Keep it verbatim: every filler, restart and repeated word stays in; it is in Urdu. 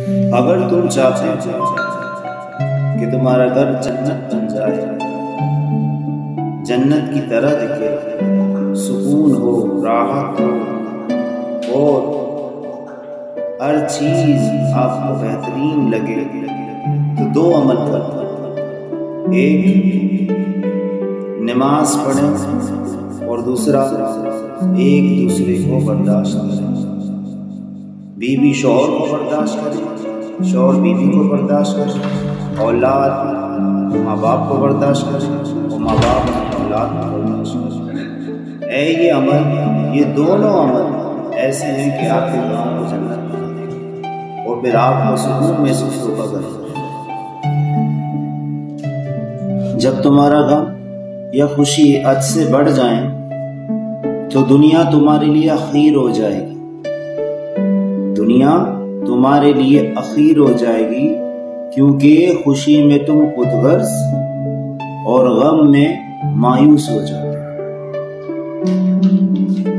اگر تم چاہتے ہو کہ تمہارا گھر جنت بن جائے، جنت کی طرح دکھے، سکون ہو، راحت ہو اور ہر چیز آپ کو بہترین لگے، تو دو عمل کرو۔ ایک نماز پڑھیں اور دوسرا ایک دوسرے کو برداشت کریں۔ بیوی شوہر کو برداشت کرے، شوہر بیوی کو برداشت کرے، اولاد ماں باپ کو برداشت کرے اور ماں باپ اولاد کو برداشت کرے۔ اے یہ عمل، یہ دونوں عمل ایسے ہیں کہ آپ کے گاؤں کو جنت بنا دیں گے اور پھر آپ کو سکون محسوس ہوگا کریں۔ جب تمہارا غم یا خوشی حد سے بڑھ جائیں تو دنیا تمہارے لیے اخیر ہو جائے گی، دنیا تمہارے لیے اخیر ہو جائے گی، کیونکہ خوشی میں تم خود غرض اور غم میں مایوس ہو جاتے ہو۔